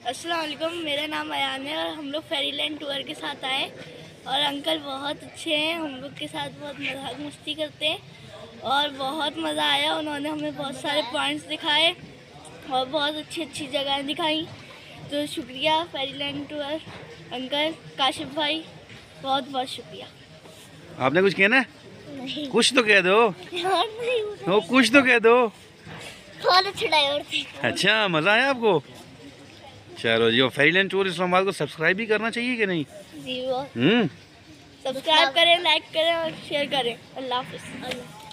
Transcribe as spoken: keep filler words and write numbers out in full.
अस्सलाम वालेकुम, मेरा नाम अयान है और हम लोग फेरीलैंड टूर के साथ आए और अंकल बहुत अच्छे हैं। हम लोग के साथ बहुत मजाक मस्ती करते हैं और बहुत मज़ा आया। उन्होंने हमें बहुत सारे पॉइंट्स दिखाए और बहुत अच्छी अच्छी जगह दिखाई। तो शुक्रिया फेरीलैंड टूर अंकल, काशिफ भाई, बहुत बहुत शुक्रिया। आपने कुछ कहना है? नहीं। कुछ तो कह दो। यार नहीं, वो कुछ तो कह दो। बहुत अच्छे ड्राइवर थे। अच्छा, मज़ा आया आपको? चलो जी, फेरीलैंड टूर इस्लामाबाद को सब्सक्राइब भी करना चाहिए कि नहीं? जी वो हम्म सब्सक्राइब करें, लाइक करें और शेयर करें। अल्लाह हाफिज़।